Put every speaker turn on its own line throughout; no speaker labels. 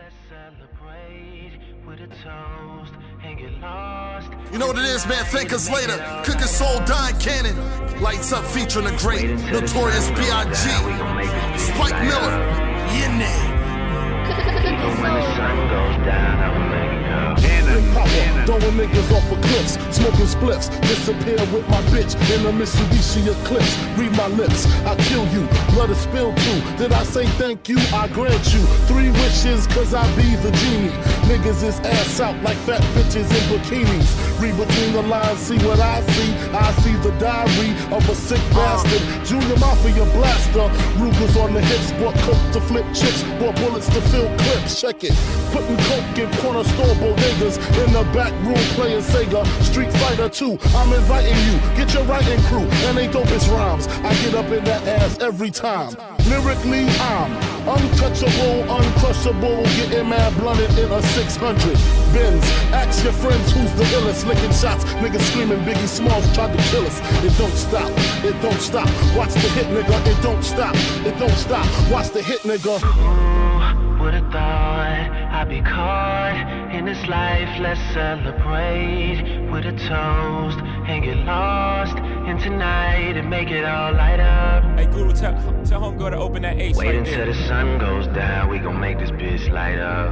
let's celebrate with a toast and get lost.
You know what it is, man? Thank us later. Cooking Soul, Don Cannon. Lights Up featuring the great Notorious B.I.G. Spike Miller. Your name.
Even when the sun goes down, I will make it go.
Throwing niggas off of cliffs, smoking spliffs, disappear with my bitch in a Mitsubishi Eclipse. Read my lips, I kill you, blood is spilled too. Did I say thank you? I grant you 3 wishes, cause I be the genie. Niggas is ass out like fat bitches in bikinis. Read between the lines, see what I see. I see the diary of a sick bastard. Junior Mafia blaster, Rugers on the hips, bought coke to flip chips, bought bullets to fill clips. Check it, putting coke in corner store bodegas, in the back room playing Sega, Street Fighter 2. I'm inviting you, get your writing crew, and they dopest rhymes. I get up in that ass every time. Lyrically, I'm untouchable, uncrushable, getting mad blunted in a 600 Benz. Ask your friends who's the illest, licking shots, niggas screaming Biggie Smalls tried to kill us. It don't stop, it don't stop. Watch the hit, nigga, it don't stop, it don't stop. Watch the hit, nigga.
Who would've thought I'd be caught in this life? Let's celebrate with a toast and get lost in tonight and make it all light up.
Hey Guru, tell homegirl to open that Ace
Wait
right
until
there.
the sun goes down, we gon' make this bitch light up.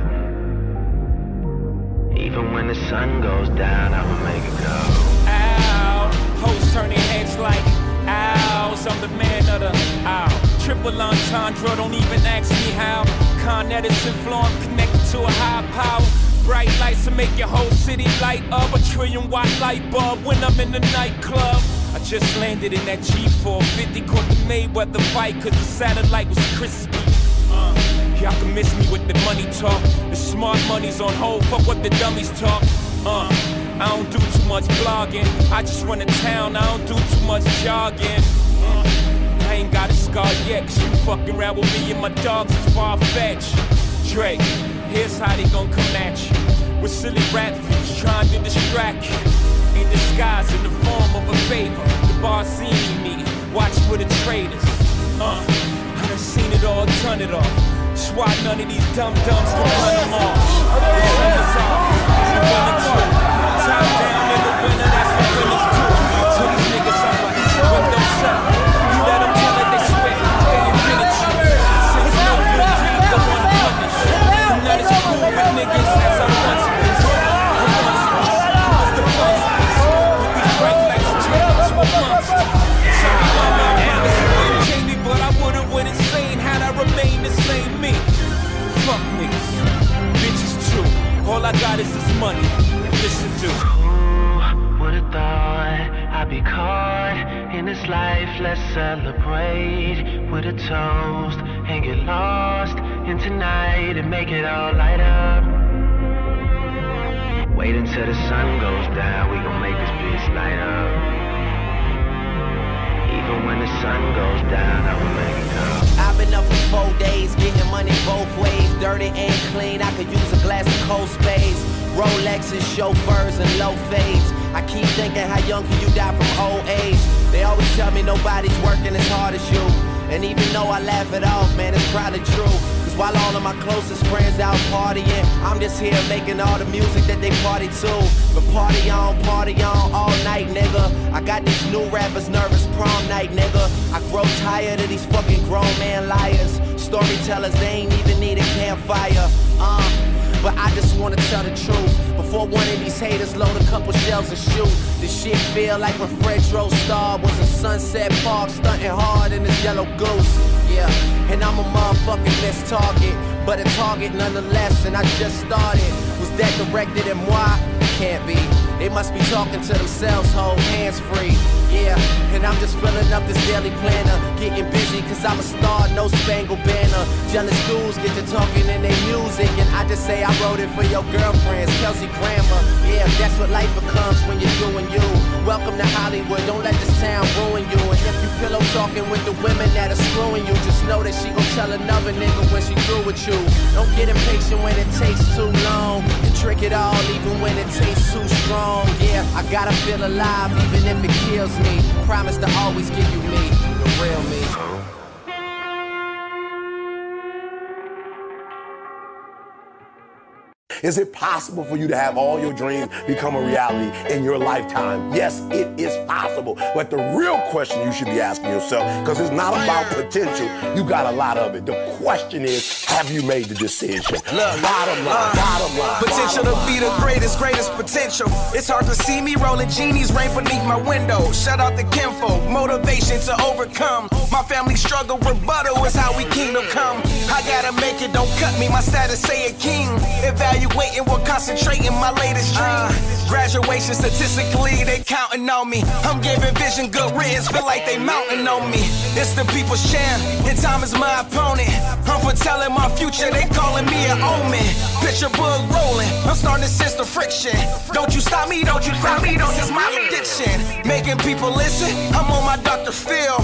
Even when the sun goes down, I'ma make it go.
Ow, hoes turning heads like owls. I'm the man of the owl. Triple entendre, don't even ask me how. Con Edison flow, I'm connected to a high power. Bright lights to make your whole city light up. A 1,000,000,000-watt light bulb when I'm in the nightclub. I just landed in that G450, caught the Mayweather fight cause the satellite was crispy. Y'all can miss me with the money talk. The smart money's on hold, fuck what the dummies talk. I don't do too much blogging, I just run a town, I don't do too much jogging. I ain't got a scar yet, cause you fucking around with me and my dogs is far-fetched. Drake, here's how they gon' come at you. With silly rap views trying to distract you. In disguise, in the form of a favor. The bar seen me, watch for the traitors. I done seen it all, done it all. That's why none of these dumb-dumbs can run them off. The summer's off, the winter too. Top down in the winter, that's what winners do. To these niggas, I'm like, window shut. You let them tell it, they sweat, they invented you. Since no good deed, they wanna punish. And that is cool with niggas, as I once was. Cause the first was. With these bright lights, turn up to a monster. Sorry, mama, I promise you wouldn't change me, but I wouldn't insane had I remained the same me. Fuck niggas, bitches too. All I got is this money. Listen to.
Who would've thought I'd be caught in this life? Let's celebrate with a toast and get lost in tonight and make it all light up. Wait until the sun goes down, we gon' make this bitch light up. Even when the sun goes down, I will make it go.
I've been up for 4 days, getting money both ways. Dirty and clean, I could use a glass of cold spades. Rolexes, chauffeurs, and low fades. I keep thinking, how young can you die from old age? They always tell me nobody's working as hard as you. And even though I laugh it off, man, it's probably true. Cause while all of my closest friends out partying, I'm just here making all the music that they party to. But party on all night, nigga. I got these new rappers nervous prom night, nigga. I grow tired of these fucking grown man liars. Storytellers, they ain't even need a campfire. But I just wanna tell the truth. Before one of these haters load a couple shells and shoot. This shit feel like when Fred Star was in Sunset Park, stunting hard in his yellow goose. Yeah, and I'm a motherfucking missed target, but a target nonetheless, and I just started. Was that directed at moi? Can't be. They must be talking to themselves, hold hands free. Yeah, and I'm just filling up this daily planner. Getting busy cause I'm a star, no spangled banner. Jealous dudes get to talking in their music, and I just say I wrote it for your girlfriends, Kelsey Grammer. Yeah, that's what life becomes when you're doing you. Welcome to Hollywood, don't let this town ruin you. And if you pillow talking with the women that are screwing you, just know that she gon' tell another nigga when she through with you. Don't get impatient when it takes too long, and trick it all even when it tastes too strong. Yeah, I gotta feel alive even if it kills me. Promise to always give you me, the real me.
Is it possible for you to have all your dreams become a reality in your lifetime? Yes, it is possible. But the real question you should be asking yourself, because it's not about potential, you got a lot of it. The question is, have you made the decision? Bottom line.
Potential to be the greatest potential. It's hard to see me rolling genies right beneath my window. Shout out to Kinfolk, motivation to overcome. My family struggle, rebuttal is how we kingdom come. I gotta make it, don't cut me, my status say a king. Evaluating what concentrating my latest dream. Graduation statistically, they counting on me. I'm giving vision good riddance, feel like they mounting on me. It's the people's champ, and time is my opponent. I'm foretelling my future, they calling me an omen. Picture book rolling, I'm starting to sense the friction. Don't you stop me, don't you stop me, this is my addiction. Making people listen, I'm on my Dr. Phil.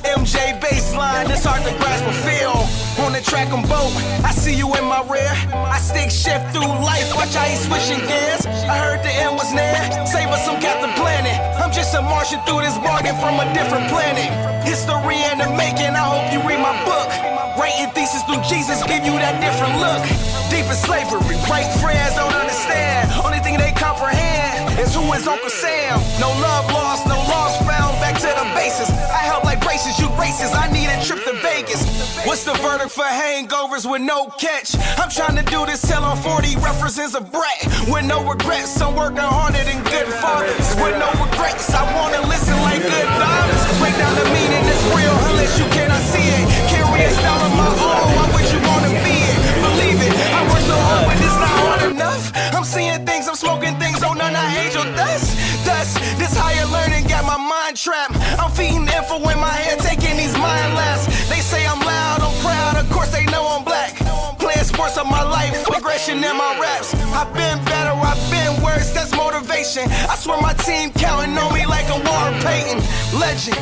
MJ baseline, it's hard to grasp a feel. On the track I'm boat, I see you in my rear. I stick shift through life, watch how he's switching gears. I heard the end was near, save us some Captain Planet. I'm just a Martian through this bargain from a different planet. History in the making, I hope you read my book. Writing thesis through Jesus, give you that different look. Deep in slavery, right friends don't understand. Only thing they comprehend is who is Uncle Sam. No love lost, no loss found, back to the basis. I help like braces, you races, I need a trip to Vegas. What's the verdict for hangovers with no catch? I'm trying to do this till I'm 40, represents a brat. With no regrets, I'm working harder than good fathers. With no regrets, I wanna listen like good vibes. Break down the meaning, it's real unless you cannot see it. Carry a style of my own, I'm what you wanna be it. Believe it, I work so hard, but it's not hard enough. I'm seeing things, I'm smoking things, oh none of angel dust. This higher learning got my mind trapped. I'm feeding info in my head, taking these mind laps. They say I'm loud, I'm proud, of course they know I'm black. Playing sports of my life, aggression in my raps. I've been better, I've been worse, that's motivation. I swear my team counting on me like a Warren Payton. Legend.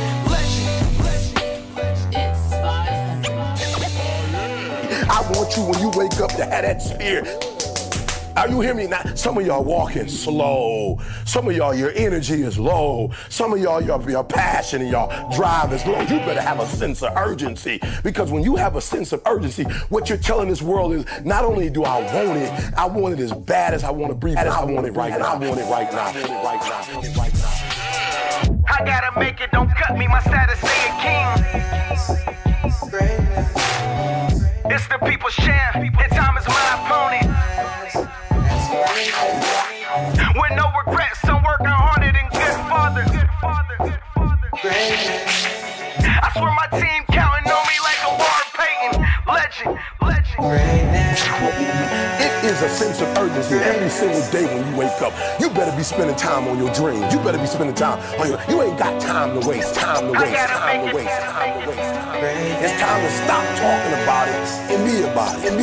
I want you when you wake up to have that spirit. Are you hearing me now? Some of y'all walking slow. Some of y'all, your energy is low. Some of y'all, your passion and your drive is low. You better have a sense of urgency, because when you have a sense of urgency, what you're telling this world is, not only do I want it as bad as I want to breathe, and I want it right now. I want it right now.
I gotta make it, don't cut me, my status say a king. It's the people's champ, and time is my opponent. With no regrets, I'm working harder than good fathers. I swear my team counting on me like a Warren Payton. Legend.
It is a sense of urgency every single day when you wake up. You better be spending time on your dreams. You better be spending time on your... You ain't got time to waste. It's time to stop talking about it and be about it.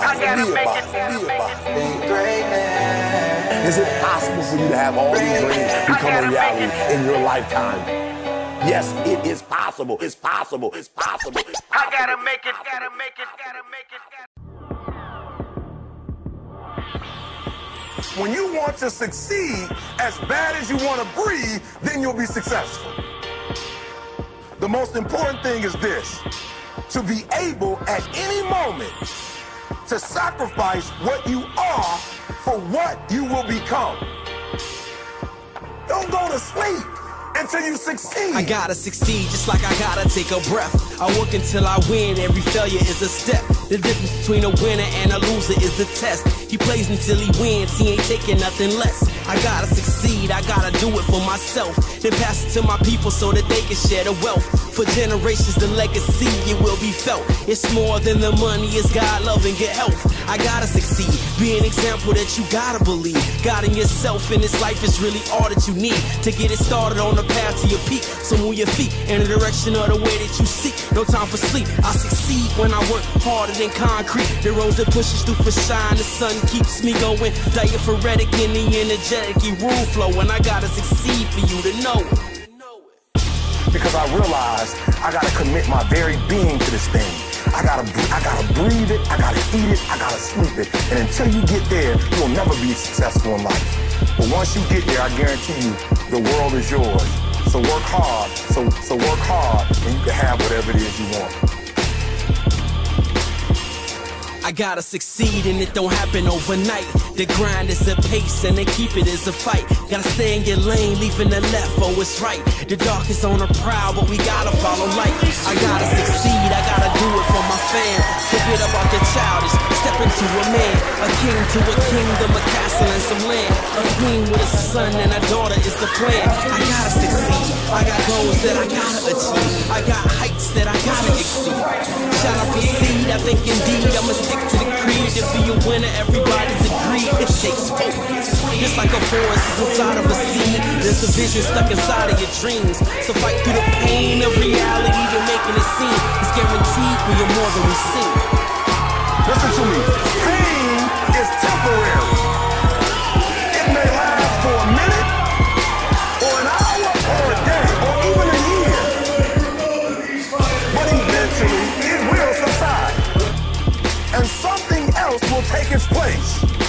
Is it possible for you to have all these dreams become a reality in your lifetime? Yes, it is possible. It's possible.
I gotta make it.
When you want to succeed as bad as you want to breathe, then you'll be successful. The most important thing is this: to be able at any moment to sacrifice what you are for what you will become. Don't go to sleep until you succeed.
I gotta succeed just like I gotta take a breath. I work until I win, every failure is a step. The difference between a winner and a loser is the test. He plays until he wins, he ain't taking nothing less. I gotta succeed, I gotta do it for myself. Then pass it to my people so that they can share the wealth. For generations the legacy, it will be felt. It's more than the money, it's God, love, and good health. I gotta succeed, be an example that you gotta believe. God in yourself in this life is really all that you need to get it started on the path to your peak. So move your feet in the direction of the way that you seek. No time for sleep, I succeed when I work harder than concrete. The roads that pushes through for shine, the sun keeps me going. Diaphoretic in the energetic, rule flow. And I gotta succeed for you to know it.
Because I realized I gotta commit my very being to this thing. I gotta breathe it, I gotta eat it, I gotta sleep it. And until you get there, you will never be successful in life. But once you get there, I guarantee you, the world is yours. So work hard, so work hard, and you can have whatever it is you want.
I gotta succeed and it don't happen overnight. The grind is a pace and they keep it as a fight. Gotta stay in your lane, leaving the left, oh it's right. The dark is on the prowl, but we gotta follow light. I gotta succeed, I gotta do it for my fam. Forget about the childish, step into a man. A king to a kingdom, a castle and some land. A queen with a son and a daughter is the plan. I gotta succeed, I got goals that I gotta achieve. I got heights that I gotta exceed. Shall I proceed? I think indeed I'ma stick to the creed. To be a winner, everybody's agreed. It takes focus. Just like a forest is inside of a seed. There's a vision stuck inside of your dreams. So fight through the pain of reality to making it seem. It's guaranteed we are more than we seem.
Listen to me. Pain is temporary. It may last for a minute, or an hour, or a day, or even a year. But eventually, it will subside. And something else will take its place.